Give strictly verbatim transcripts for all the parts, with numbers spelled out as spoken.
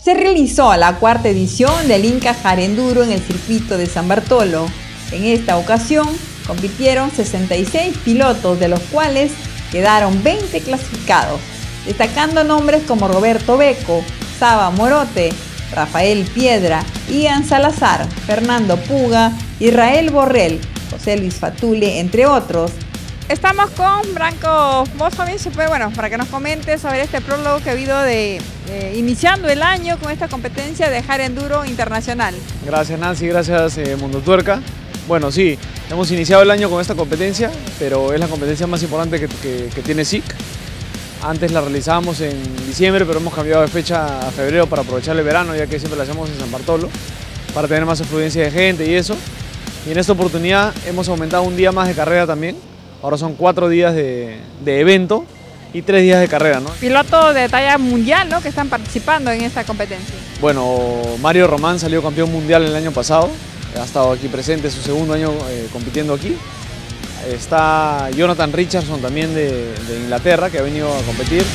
Se realizó la cuarta edición del Incajar Enduro en el circuito de San Bartolo. En esta ocasión compitieron sesenta y seis pilotos, de los cuales quedaron veinte clasificados, destacando nombres como Roberto Beco, Saba Morote, Rafael Piedra, Ian Salazar, Fernando Puga, Israel Borrell, José Luis Fatule, entre otros. Estamos con Branco Bosovich, bueno, para que nos comente sobre este prólogo que ha habido de, de iniciando el año con esta competencia de Hard Enduro Internacional. Gracias Nancy, gracias eh, Mundo Tuerca. Bueno, sí, hemos iniciado el año con esta competencia, pero es la competencia más importante que, que, que tiene S I C. Antes la realizábamos en diciembre, pero hemos cambiado de fecha a febrero para aprovechar el verano, ya que siempre la hacemos en San Bartolo, para tener más afluencia de gente y eso. Y en esta oportunidad hemos aumentado un día más de carrera también. Ahora son cuatro días de, de evento y tres días de carrera, ¿no? Pilotos de talla mundial, ¿no?, que están participando en esta competencia. Bueno, Mario Román salió campeón mundial el año pasado, ha estado aquí presente, su segundo año eh, compitiendo aquí. Está Jonathan Richardson también de, de Inglaterra, que ha venido a competir.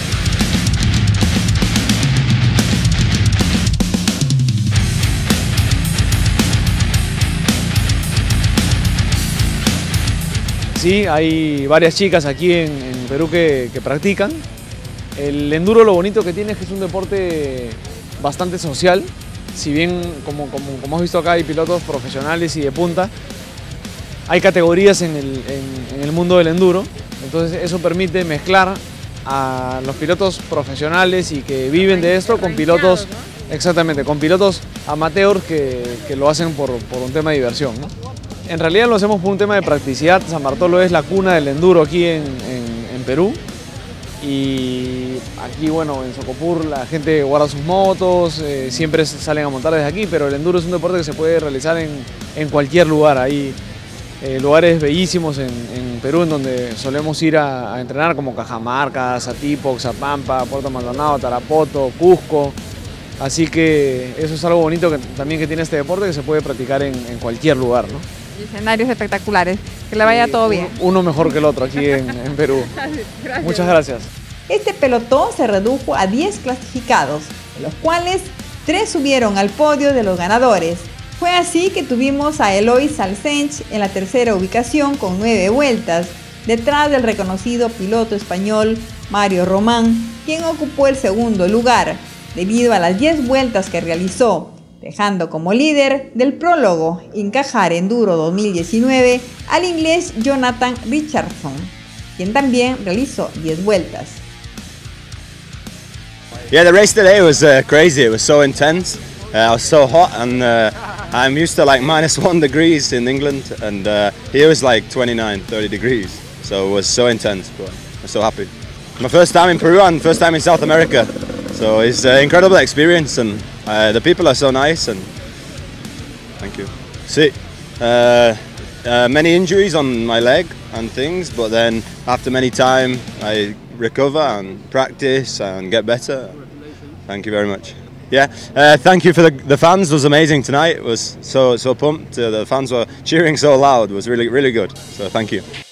Sí, hay varias chicas aquí en, en Perú que, que practican. El enduro lo bonito que tiene es que es un deporte bastante social. Si bien, como, como, como has visto acá, hay pilotos profesionales y de punta, hay categorías en el, en, en el mundo del enduro. Entonces eso permite mezclar a los pilotos profesionales y que viven de esto con pilotos, exactamente, con pilotos amateurs que, que lo hacen por, por un tema de diversión, ¿no? En realidad lo hacemos por un tema de practicidad. San Bartolo es la cuna del enduro aquí en, en, en Perú. Y aquí, bueno, en Socopur la gente guarda sus motos, eh, siempre salen a montar desde aquí, pero el enduro es un deporte que se puede realizar en, en cualquier lugar. Hay eh, lugares bellísimos en, en Perú en donde solemos ir a, a entrenar, como Cajamarca, Satipo, Xapampa, Puerto Maldonado, Tarapoto, Cusco. Así que eso es algo bonito que, también que tiene este deporte, que se puede practicar en, en cualquier lugar, ¿no? Escenarios espectaculares, que le vaya todo bien. Uno mejor que el otro aquí en, en Perú. Gracias. Muchas gracias. Este pelotón se redujo a diez clasificados, de los cuales tres subieron al podio de los ganadores. Fue así que tuvimos a Eloy Salsench en la tercera ubicación con nueve vueltas, detrás del reconocido piloto español Mario Román, quien ocupó el segundo lugar, debido a las diez vueltas que realizó, dejando como líder del prólogo Incajar Enduro dos mil diecinueve al inglés Jonathan Richardson, quien también realizó diez vueltas. Yeah, the race today was uh, crazy. It was so intense. Uh, I was so hot, and uh, I'm used to like minus one degrees in England, and uh, here was like twenty-nine, thirty degrees. So it was so intense, but I'm so happy. My first time in Peru and first time in South America. So it's an incredible experience, and uh, the people are so nice, and thank you. Sí, uh, uh, many injuries on my leg and things, but then after many time I recover and practice and get better. Thank you very much. Yeah, uh, thank you for the, the fans. It was amazing tonight. It was so so pumped. Uh, the fans were cheering so loud. It was really really good. So thank you.